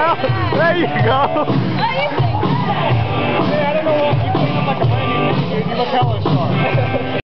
Well, there you go. Hey, I don't know what you look like a brand new dude. You look hella sharp.